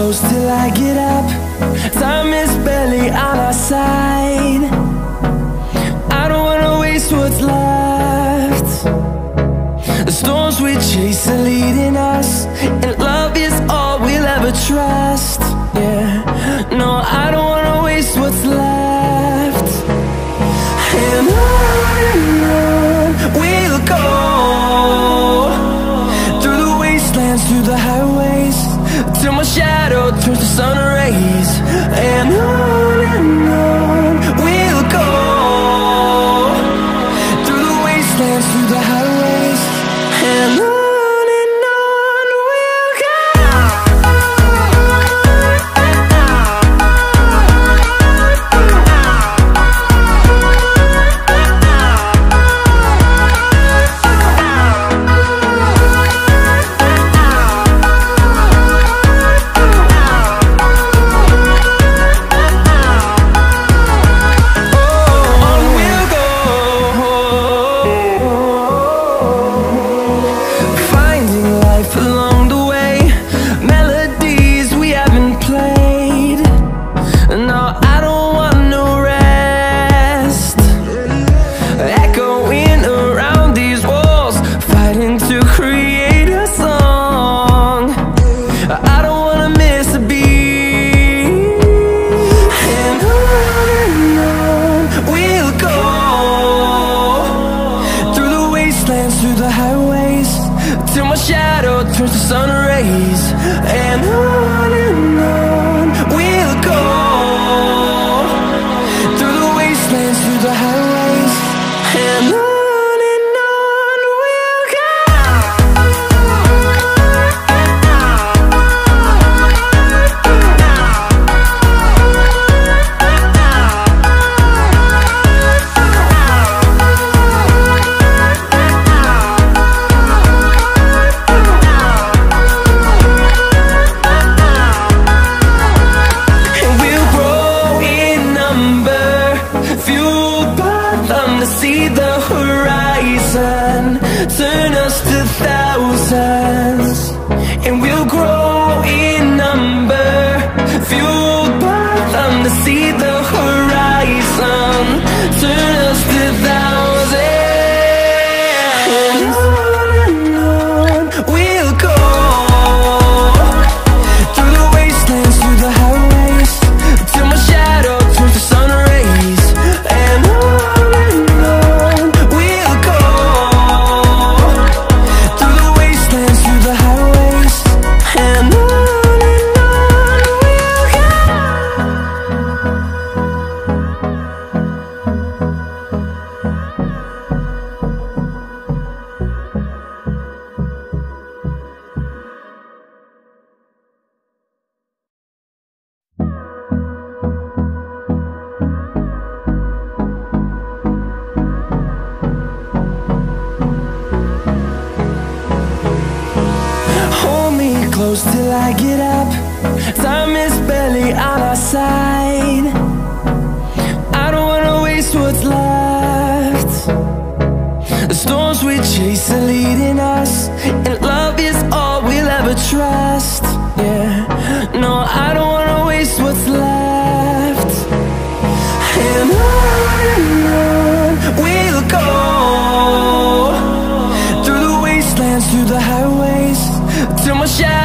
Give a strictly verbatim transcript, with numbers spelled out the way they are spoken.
close till I get up. Time is barely on our side. I don't wanna waste what's left. The storms we chase are leading us, and love is all we'll ever trust. Yeah, no, I don't wanna waste what's left. And on and on we'll go, through the wastelands, through the highways, till my shadow turns to sun rays. And on and on we'll go, through the wastelands, through the highways, and on. Through the highways, till my shadow turns to sun rays. And on and on we'll go, through the wastelands, through the highways, and on. See the horizon, turn us to thousands, and we'll grow in number, fueled by them to see the horizon, turn us to thousands. And on and on we'll go, through the wastelands, through the highways, till my shadow turns to sun rays. And on close till I get up. Time is barely on our side. I don't wanna waste what's left. The storms we chase are leading us, and love is all we'll ever trust. Yeah, no, I don't wanna waste what's left. And on and on we'll go, through the wastelands, through the highways, till my shadow